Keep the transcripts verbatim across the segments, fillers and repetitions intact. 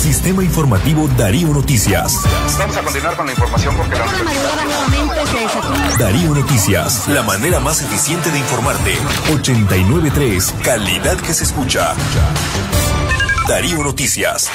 Sistema Informativo Darío Noticias. Vamos a continuar con la información porque la Darío Noticias, la manera más eficiente de informarte. ochenta y nueve punto tres, calidad que se escucha. Darío Noticias.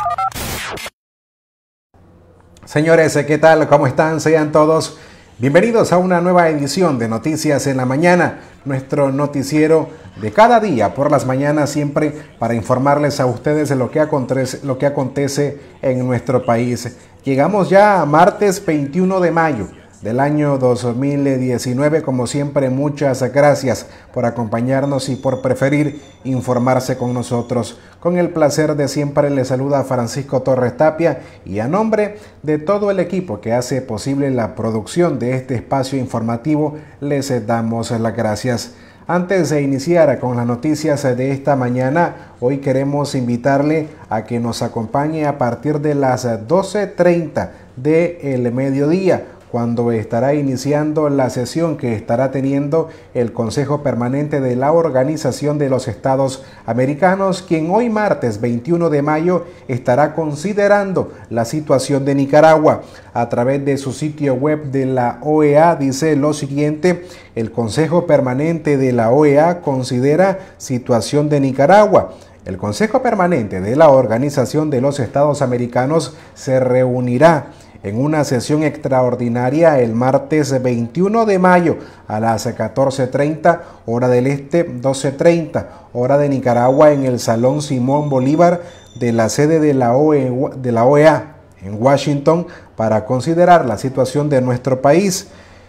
Señores, ¿qué tal? ¿Cómo están? Sean todos bienvenidos a una nueva edición de Noticias en la Mañana, nuestro noticiero de cada día por las mañanas, siempre para informarles a ustedes de lo que acontece, lo que acontece en nuestro país. Llegamos ya a martes veintiuno de mayo del año dos mil diecinueve. Como siempre, muchas gracias por acompañarnos y por preferir informarse con nosotros. Con el placer de siempre les saluda Francisco Torres Tapia y a nombre de todo el equipo que hace posible la producción de este espacio informativo les damos las gracias. Antes de iniciar con las noticias de esta mañana, hoy queremos invitarle a que nos acompañe a partir de las doce treinta del mediodía, cuando estará iniciando la sesión que estará teniendo el Consejo Permanente de la Organización de los Estados Americanos, quien hoy martes veintiuno de mayo estará considerando la situación de Nicaragua. A través de su sitio web de la O E A dice lo siguiente: el Consejo Permanente de la O E A considera situación de Nicaragua. El Consejo Permanente de la Organización de los Estados Americanos se reunirá en una sesión extraordinaria el martes veintiuno de mayo a las catorce treinta hora del este, doce treinta hora de Nicaragua, en el Salón Simón Bolívar de la sede de la, O E, de la O E A en Washington, para considerar la situación de nuestro país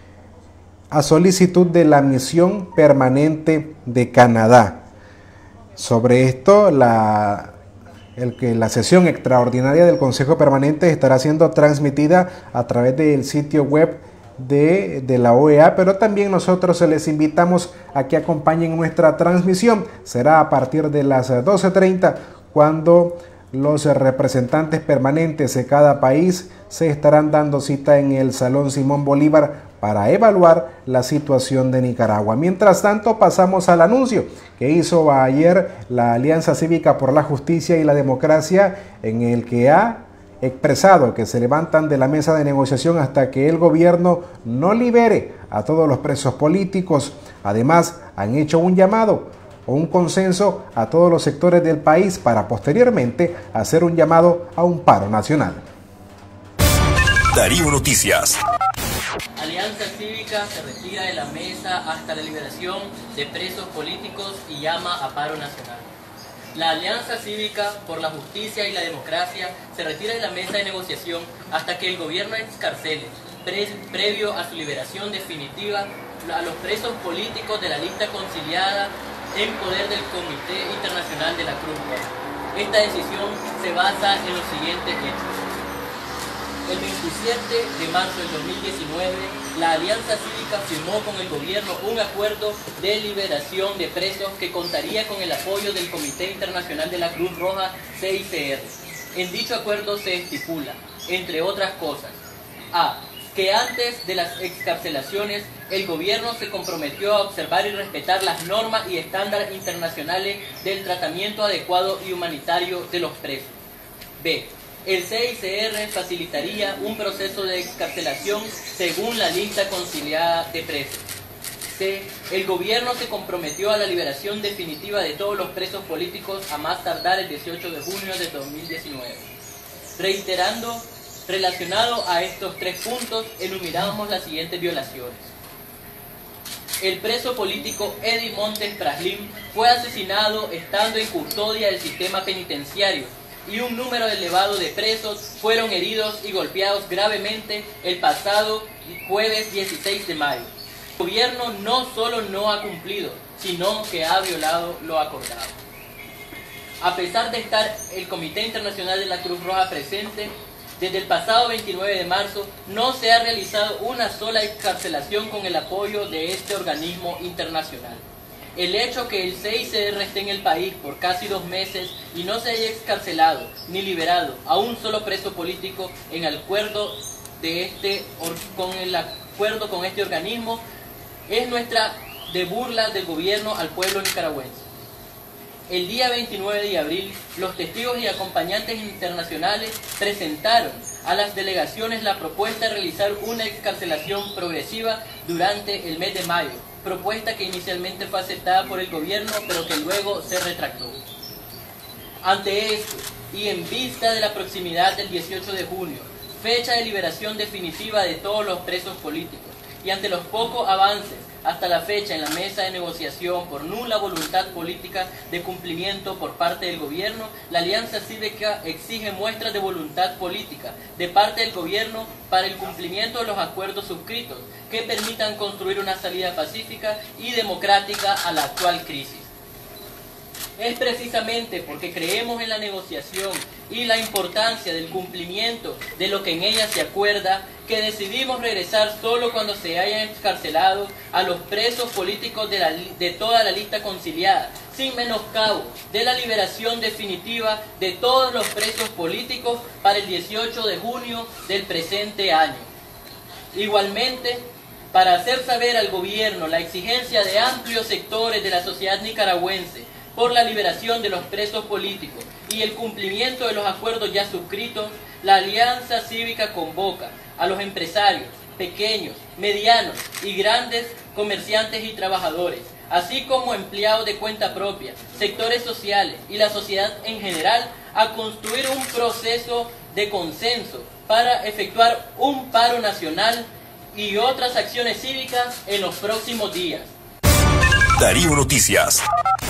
a solicitud de la Misión Permanente de Canadá. Sobre esto, la El que la sesión extraordinaria del Consejo Permanente estará siendo transmitida a través del sitio web de, de la O E A, pero también nosotros les invitamos a que acompañen nuestra transmisión. Será a partir de las doce treinta cuando los representantes permanentes de cada país se estarán dando cita en el Salón Simón Bolívar para evaluar la situación de Nicaragua. Mientras tanto, pasamos al anuncio que hizo ayer la Alianza Cívica por la Justicia y la Democracia, en el que ha expresado que se levantan de la mesa de negociación hasta que el gobierno no libere a todos los presos políticos. Además, han hecho un llamado o un consenso a todos los sectores del país para posteriormente hacer un llamado a un paro nacional. Darío Noticias. Alianza Cívica se retira de la mesa hasta la liberación de presos políticos y llama a paro nacional. La Alianza Cívica por la Justicia y la Democracia se retira de la mesa de negociación hasta que el gobierno excarcele, pre previo a su liberación definitiva, a los presos políticos de la lista conciliada en poder del Comité Internacional de la Cruz Roja. Esta decisión se basa en los siguientes hechos. El veintisiete de marzo del dos mil diecinueve, la Alianza Cívica firmó con el gobierno un acuerdo de liberación de presos que contaría con el apoyo del Comité Internacional de la Cruz Roja, C I C R. En dicho acuerdo se estipula, entre otras cosas, a que antes de las excarcelaciones el gobierno se comprometió a observar y respetar las normas y estándares internacionales del tratamiento adecuado y humanitario de los presos. B. El C I C R facilitaría un proceso de excarcelación según la lista conciliada de presos. C. El gobierno se comprometió a la liberación definitiva de todos los presos políticos a más tardar el dieciocho de junio de dos mil diecinueve. Reiterando, relacionado a estos tres puntos, enumeramos las siguientes violaciones. El preso político Eddie Montes Praslin fue asesinado estando en custodia del sistema penitenciario, y un número elevado de presos fueron heridos y golpeados gravemente el pasado jueves dieciséis de mayo. El gobierno no solo no ha cumplido, sino que ha violado lo acordado. A pesar de estar el Comité Internacional de la Cruz Roja presente, desde el pasado veintinueve de marzo no se ha realizado una sola excarcelación con el apoyo de este organismo internacional. El hecho que el C I C R esté en el país por casi dos meses y no se haya excarcelado ni liberado a un solo preso político en el acuerdo de este con el acuerdo con este organismo es nuestra de burla del gobierno al pueblo nicaragüense. el día veintinueve de abril, los testigos y acompañantes internacionales presentaron a las delegaciones la propuesta de realizar una excarcelación progresiva durante el mes de mayo, propuesta que inicialmente fue aceptada por el gobierno, pero que luego se retractó. Ante esto, y en vista de la proximidad del dieciocho de junio, fecha de liberación definitiva de todos los presos políticos, y ante los pocos avances hasta la fecha en la mesa de negociación por nula voluntad política de cumplimiento por parte del gobierno, la Alianza Cívica exige muestras de voluntad política de parte del gobierno para el cumplimiento de los acuerdos suscritos que permitan construir una salida pacífica y democrática a la actual crisis. Es precisamente porque creemos en la negociación y la importancia del cumplimiento de lo que en ella se acuerda que decidimos regresar solo cuando se hayan excarcelado a los presos políticos de, la, de toda la lista conciliada, sin menoscabo de la liberación definitiva de todos los presos políticos para el dieciocho de junio del presente año. Igualmente, para hacer saber al gobierno la exigencia de amplios sectores de la sociedad nicaragüense por la liberación de los presos políticos y el cumplimiento de los acuerdos ya suscritos, la Alianza Cívica convoca a los empresarios, pequeños, medianos y grandes comerciantes y trabajadores, así como empleados de cuenta propia, sectores sociales y la sociedad en general, a construir un proceso de consenso para efectuar un paro nacional y otras acciones cívicas en los próximos días. Darío Noticias.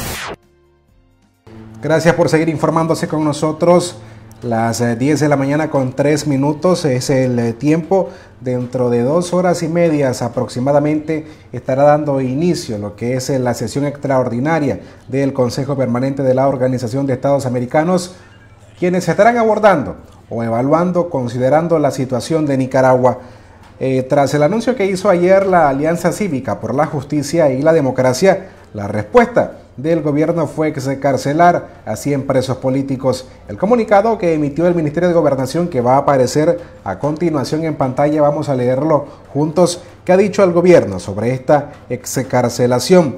Gracias por seguir informándose con nosotros. Las diez de la mañana con tres minutos es el tiempo. Dentro de dos horas y medias aproximadamente estará dando inicio lo que es la sesión extraordinaria del Consejo Permanente de la Organización de Estados Americanos, quienes estarán abordando o evaluando, considerando la situación de Nicaragua. Eh, tras el anuncio que hizo ayer la Alianza Cívica por la Justicia y la Democracia, la respuesta del gobierno fue excarcelar a cien presos políticos. El comunicado que emitió el Ministerio de Gobernación, que va a aparecer a continuación en pantalla, vamos a leerlo juntos, que ha dicho el gobierno sobre esta excarcelación.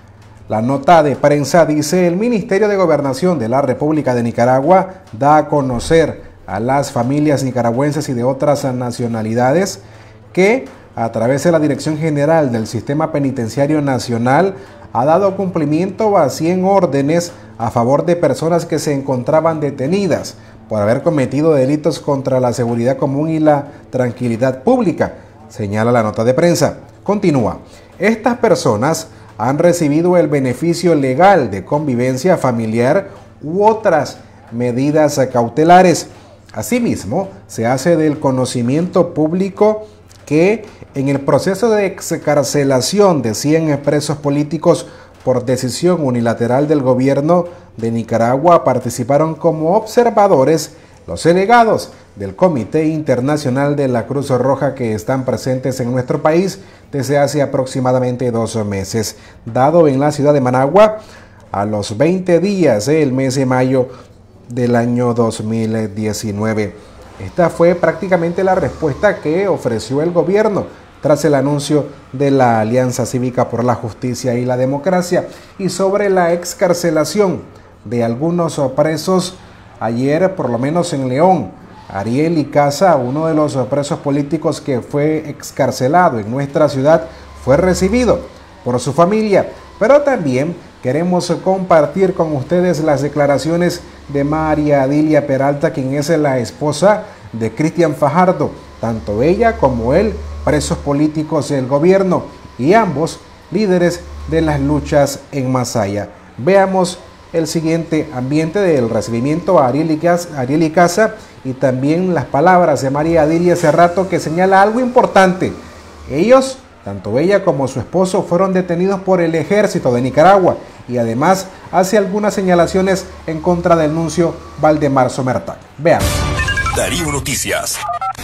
La nota de prensa dice: el Ministerio de Gobernación de la República de Nicaragua da a conocer a las familias nicaragüenses y de otras nacionalidades que, a través de la Dirección General del Sistema Penitenciario Nacional, ha dado cumplimiento a cien órdenes a favor de personas que se encontraban detenidas por haber cometido delitos contra la seguridad común y la tranquilidad pública, señala la nota de prensa. Continúa: estas personas han recibido el beneficio legal de convivencia familiar u otras medidas cautelares. Asimismo, se hace del conocimiento público que en el proceso de excarcelación de cien presos políticos por decisión unilateral del gobierno de Nicaragua participaron como observadores los delegados del Comité Internacional de la Cruz Roja que están presentes en nuestro país desde hace aproximadamente dos meses, dado en la ciudad de Managua a los veinte días del mes de mayo del año dos mil diecinueve. Esta fue prácticamente la respuesta que ofreció el gobierno tras el anuncio de la Alianza Cívica por la Justicia y la Democracia. Y sobre la excarcelación de algunos presos, ayer, por lo menos en León, Ariel Icaza, uno de los presos políticos que fue excarcelado en nuestra ciudad, fue recibido por su familia. Pero también queremos compartir con ustedes las declaraciones de María Adilia Peralta, quien es la esposa de Cristian Fajardo, tanto ella como él presos políticos del gobierno y ambos líderes de las luchas en Masaya. Veamos el siguiente ambiente del recibimiento a Ariel Icaza, Ariel Icaza y también las palabras de María Adilia hace rato, que señala algo importante. Ellos, tanto ella como su esposo, fueron detenidos por el ejército de Nicaragua y además hace algunas señalaciones en contra del nuncio Valdemar Somertac. Veamos. Darío Noticias.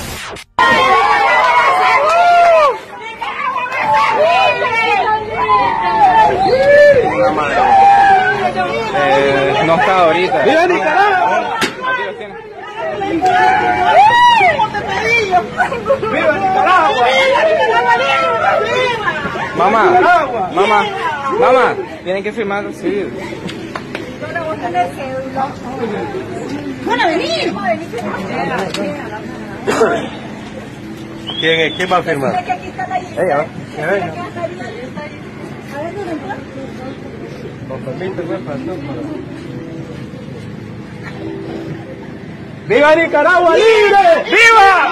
Eh, no está ahorita. ¡Viva Nicaragua! Aquí los tiene. ¡Viva Nicaragua! Mamá, mamá, mamá, tienen que firmar, sí. tener cédula. Van a venir. ¿Quién es? ¿Quién va a firmar? Aquí está la lista. Ella. A ver, ¿dónde está? Con permiso, pues, pasó. ¡Viva Nicaragua libre! ¡Viva!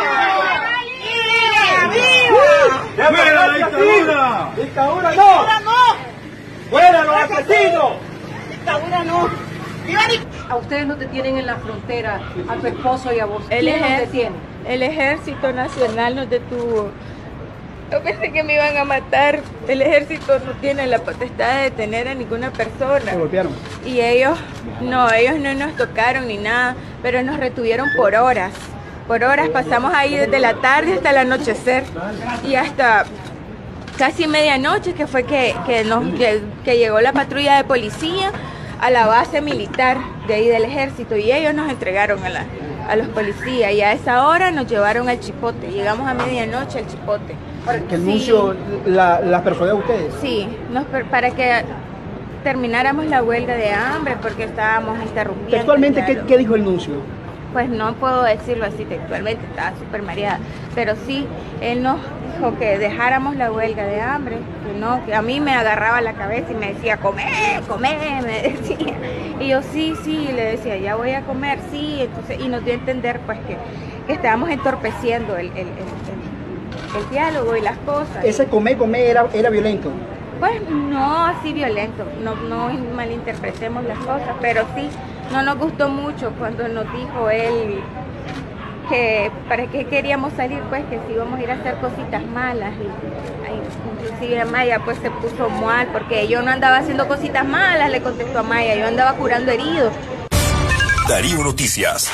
¡Viva! ¡Fuera la dictadura! ¡Dictadura no! ¡Fuera los asesinos! Dictadura no. ¡Viva Nicaragua! A ustedes no te tienen en la frontera, a tu esposo y a vos. El, ¿Quién los ejer detiene? el Ejército Nacional nos detuvo. Yo pensé que me iban a matar. El ejército no tiene la potestad de detener a ninguna persona. ¿Se golpearon? Y ellos, no, ellos no nos tocaron ni nada, pero nos retuvieron por horas. Por horas pasamos ahí desde la tarde hasta el anochecer y hasta casi medianoche, que fue que, que, nos, que, que llegó la patrulla de policía a la base militar de ahí del ejército y ellos nos entregaron a, la, a los policías y a esa hora nos llevaron al Chipote. Llegamos a medianoche al Chipote. Para que el anuncio sí, la, las personas de ustedes. Sí, nos, para que termináramos la huelga de hambre porque estábamos interrumpiendo. Textualmente, ¿qué, ¿qué dijo el anuncio? Pues no puedo decirlo así textualmente, estaba súper mareada, pero sí, él nos dijo que dejáramos la huelga de hambre, que no, que a mí me agarraba la cabeza y me decía, comer, comer, me decía, y yo sí, sí, le decía, ya voy a comer, sí, entonces, y nos dio a entender pues que, que estábamos entorpeciendo el, el, el, el, el diálogo y las cosas. ¿Ese comer, comer era, era violento? Pues no así violento, no, no malinterpretemos las cosas, pero sí, no nos gustó mucho cuando nos dijo él que para qué queríamos salir, pues que si íbamos a ir a hacer cositas malas. Y, ay, inclusive Maya pues se puso mal porque yo no andaba haciendo cositas malas, le contestó a Maya, yo andaba curando heridos. Darío Noticias.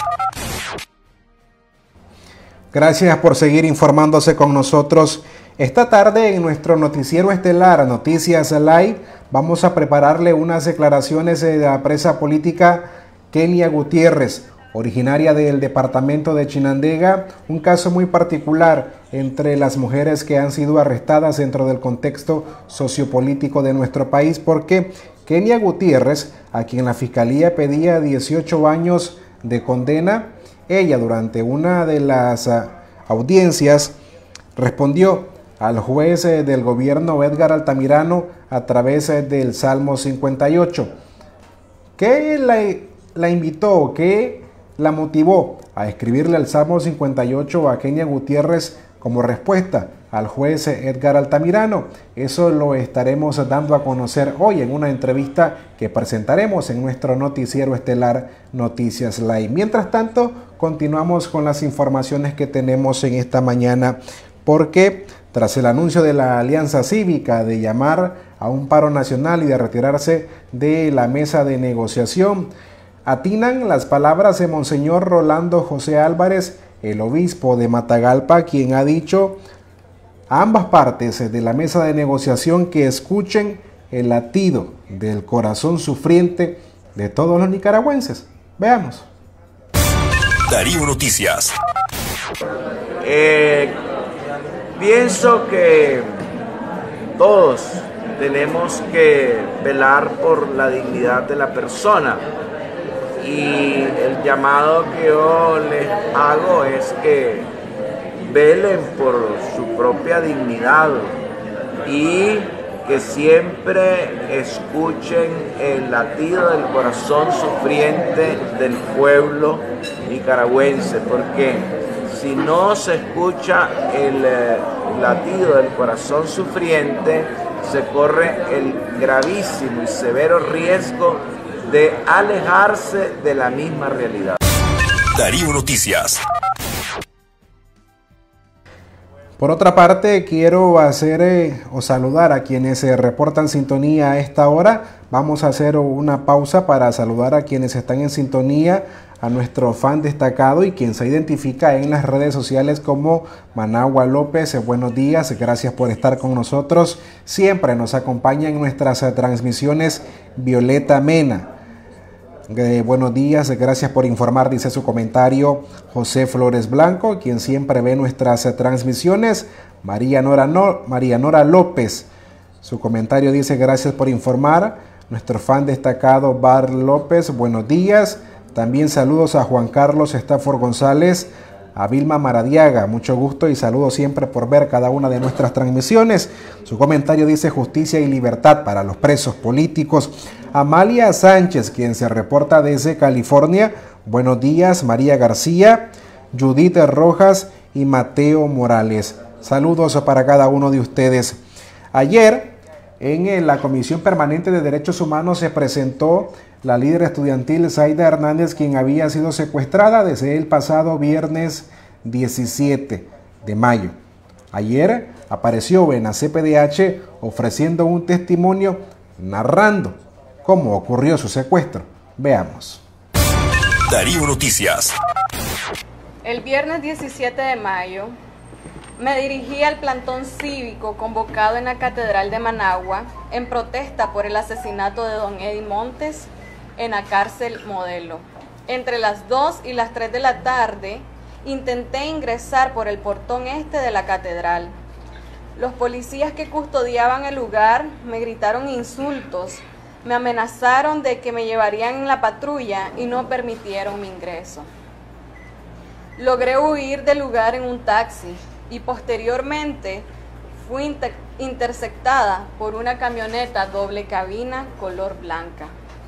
Gracias por seguir informándose con nosotros. Esta tarde en nuestro noticiero estelar Noticias Live vamos a prepararle unas declaraciones de la presa política Kenia Gutiérrez, originaria del departamento de Chinandega, un caso muy particular entre las mujeres que han sido arrestadas dentro del contexto sociopolítico de nuestro país, porque Kenia Gutiérrez, a quien la fiscalía pedía dieciocho años de condena, ella durante una de las audiencias respondió al juez del gobierno Edgar Altamirano a través del Salmo cincuenta y ocho. ¿Qué la, la invitó, qué la motivó a escribirle el Salmo cincuenta y ocho a Kenia Gutiérrez como respuesta al juez Edgar Altamirano? Eso lo estaremos dando a conocer hoy en una entrevista que presentaremos en nuestro noticiero estelar Noticias Live. Mientras tanto, continuamos con las informaciones que tenemos en esta mañana, porque tras el anuncio de la Alianza Cívica de llamar a un paro nacional y de retirarse de la mesa de negociación, atinan las palabras de Monseñor Rolando José Álvarez, el obispo de Matagalpa, quien ha dicho a ambas partes de la mesa de negociación que escuchen el latido del corazón sufriente de todos los nicaragüenses. Veamos. Darío Noticias. Eh, pienso que todos tenemos que velar por la dignidad de la persona. Y el llamado que yo les hago es que velen por su propia dignidad y que siempre escuchen el latido del corazón sufriente del pueblo nicaragüense, porque si no se escucha el eh, latido del corazón sufriente, se corre el gravísimo y severo riesgo de alejarse de la misma realidad. Darío Noticias. Por otra parte, quiero hacer eh, o saludar a quienes se eh, reportan sintonía a esta hora. Vamos a hacer una pausa para saludar a quienes están en sintonía, a nuestro fan destacado y quien se identifica en las redes sociales como Managua López. Eh, buenos días, gracias por estar con nosotros. Siempre nos acompaña en nuestras eh, transmisiones Violeta Mena. Eh, buenos días, gracias por informar, dice su comentario José Flores Blanco, quien siempre ve nuestras eh, transmisiones. María Nora, no, María Nora López, su comentario dice: gracias por informar, nuestro fan destacado Bar López, buenos días. También saludos a Juan Carlos Estafor González, a Vilma Maradiaga, mucho gusto y saludos siempre por ver cada una de nuestras transmisiones. Su comentario dice justicia y libertad para los presos políticos. Amalia Sánchez, quien se reporta desde California, buenos días. María García, Judith Rojas y Mateo Morales. Saludos para cada uno de ustedes. Ayer, en la Comisión Permanente de Derechos Humanos se presentó la líder estudiantil Zaida Hernández, quien había sido secuestrada desde el pasado viernes diecisiete de mayo. Ayer apareció en la C P D H ofreciendo un testimonio narrando cómo ocurrió su secuestro. Veamos. Darío Noticias. El viernes diecisiete de mayo me dirigí al plantón cívico convocado en la Catedral de Managua en protesta por el asesinato de don Eddie Montes en la cárcel Modelo. Entre las dos y las tres de la tarde intenté ingresar por el portón este de la catedral. Los policías que custodiaban el lugar me gritaron insultos, me amenazaron de que me llevarían en la patrulla y no permitieron mi ingreso. Logré huir del lugar en un taxi y posteriormente fui inter- interceptada por una camioneta doble cabina color blanca.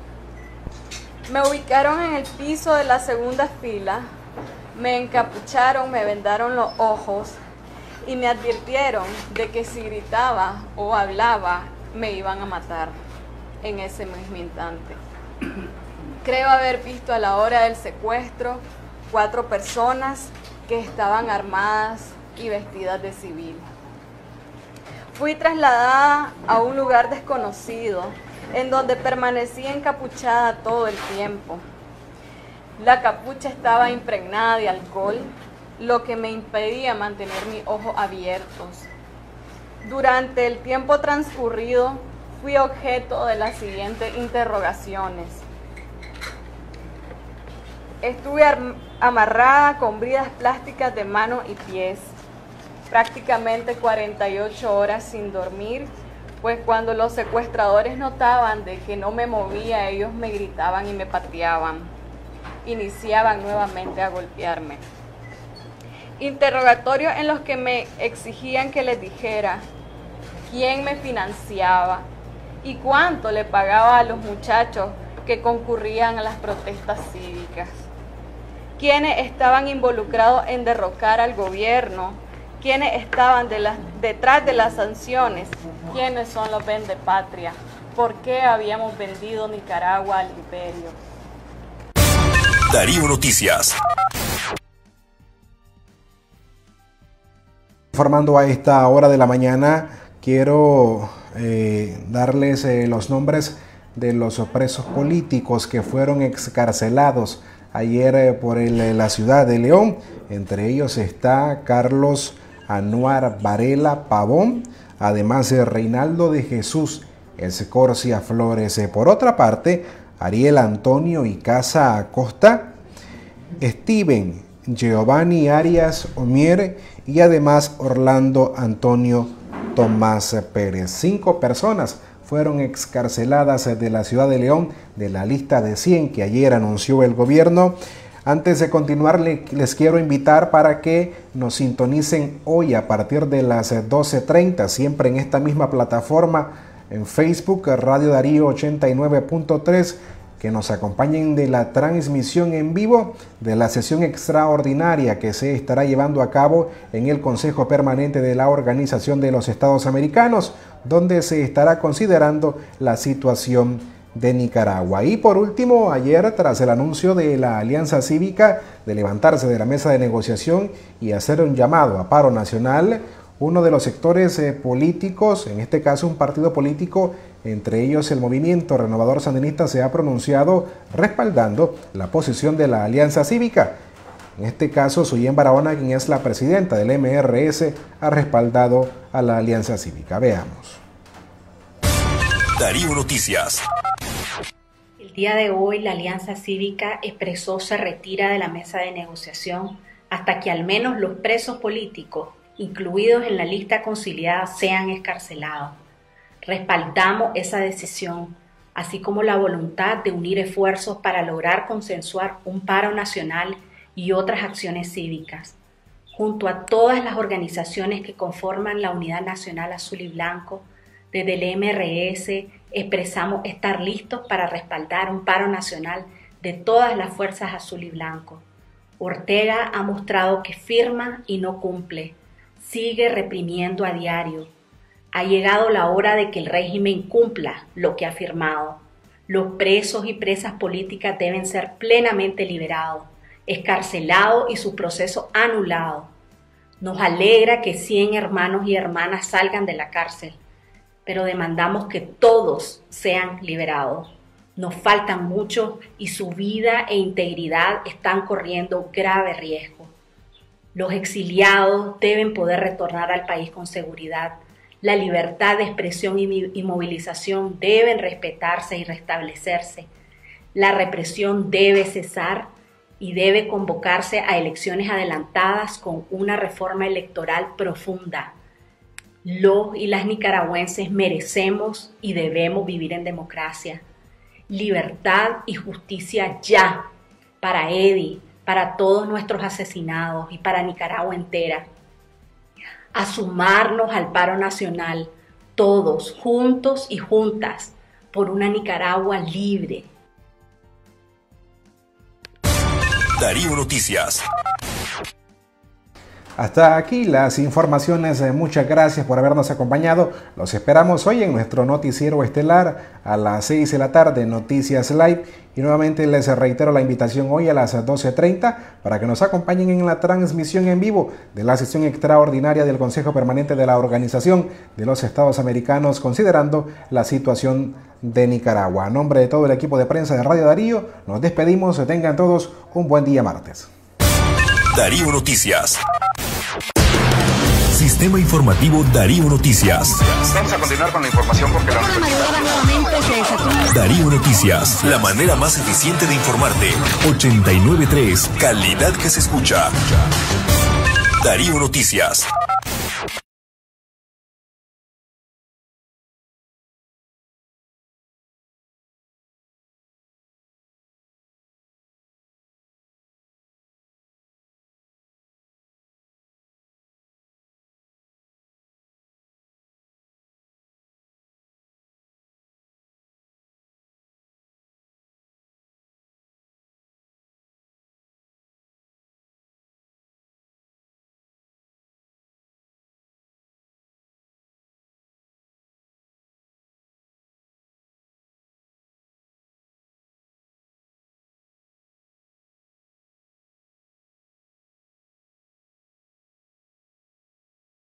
Me ubicaron en el piso de la segunda fila, me encapucharon, me vendaron los ojos y me advirtieron de que si gritaba o hablaba me iban a matar en ese mismo instante. Creo haber visto a la hora del secuestro cuatro personas que estaban armadas y vestidas de civil. Fui trasladada a un lugar desconocido en donde permanecí encapuchada todo el tiempo. La capucha estaba impregnada de alcohol, lo que me impedía mantener mis ojos abiertos. Durante el tiempo transcurrido, fui objeto de las siguientes interrogaciones. Estuve amarrada con bridas plásticas de manos y pies, prácticamente cuarenta y ocho horas sin dormir, pues cuando los secuestradores notaban de que no me movía, ellos me gritaban y me pateaban. Iniciaban nuevamente a golpearme. Interrogatorios en los que me exigían que les dijera quién me financiaba y cuánto le pagaba a los muchachos que concurrían a las protestas cívicas, quiénes estaban involucrados en derrocar al gobierno, quiénes estaban de la, detrás de las sanciones, quiénes son los vendepatria, por qué habíamos vendido Nicaragua al imperio. Darío Noticias. Informando a esta hora de la mañana, quiero eh, darles eh, los nombres de los presos políticos que fueron excarcelados ayer eh, por el, la ciudad de León. Entre ellos está Carlos Anuar Varela Pavón, además de Reinaldo de Jesús Escorcia Flores. Por otra parte, Ariel Antonio Icaza Acosta, Steven Giovanni Arias Omier y además Orlando Antonio Tomás Pérez. Cinco personas fueron excarceladas de la ciudad de León de la lista de cien que ayer anunció el gobierno. Antes de continuar, les quiero invitar para que nos sintonicen hoy a partir de las doce treinta, siempre en esta misma plataforma, en Facebook, Radio Darío ochenta y nueve punto tres, que nos acompañen de la transmisión en vivo de la sesión extraordinaria que se estará llevando a cabo en el Consejo Permanente de la Organización de los Estados Americanos, donde se estará considerando la situación de Nicaragua. Y por último, ayer, tras el anuncio de la Alianza Cívica de levantarse de la mesa de negociación y hacer un llamado a paro nacional, uno de los sectores eh, políticos, en este caso un partido político, entre ellos el Movimiento Renovador Sandinista, se ha pronunciado respaldando la posición de la Alianza Cívica. En este caso, Suyen Barahona, quien es la presidenta del M R S, ha respaldado a la Alianza Cívica. Veamos. Darío Noticias. El día de hoy la Alianza Cívica expresó se retira de la mesa de negociación hasta que al menos los presos políticos incluidos en la lista conciliada sean excarcelados. Respaldamos esa decisión así como la voluntad de unir esfuerzos para lograr consensuar un paro nacional y otras acciones cívicas. Junto a todas las organizaciones que conforman la Unidad Nacional Azul y Blanco, desde el M R S expresamos estar listos para respaldar un paro nacional de todas las fuerzas azul y blanco. Ortega ha mostrado que firma y no cumple, sigue reprimiendo a diario. Ha llegado la hora de que el régimen cumpla lo que ha firmado. Los presos y presas políticas deben ser plenamente liberados, excarcelados y sus procesos anulados. Nos alegra que cien hermanos y hermanas salgan de la cárcel, pero demandamos que todos sean liberados. Nos faltan muchos y su vida e integridad están corriendo grave riesgo. Los exiliados deben poder retornar al país con seguridad. La libertad de expresión y movilización deben respetarse y restablecerse. La represión debe cesar y debe convocarse a elecciones adelantadas con una reforma electoral profunda. Los y las nicaragüenses merecemos y debemos vivir en democracia. Libertad y justicia ya, para Eddie, para todos nuestros asesinados y para Nicaragua entera. A sumarnos al paro nacional, todos, juntos y juntas, por una Nicaragua libre. Darío Noticias. Hasta aquí las informaciones. Muchas gracias por habernos acompañado. Los esperamos hoy en nuestro noticiero estelar a las seis de la tarde, Noticias Live. Y nuevamente les reitero la invitación hoy a las doce treinta para que nos acompañen en la transmisión en vivo de la sesión extraordinaria del Consejo Permanente de la Organización de los Estados Americanos, considerando la situación de Nicaragua. A nombre de todo el equipo de prensa de Radio Darío, nos despedimos. Tengan todos un buen día martes. Darío Noticias. Sistema Informativo Darío Noticias. Vamos a continuar con la información porque la Darío Noticias, la manera más eficiente de informarte. ochenta y nueve punto tres, calidad que se escucha. Darío Noticias.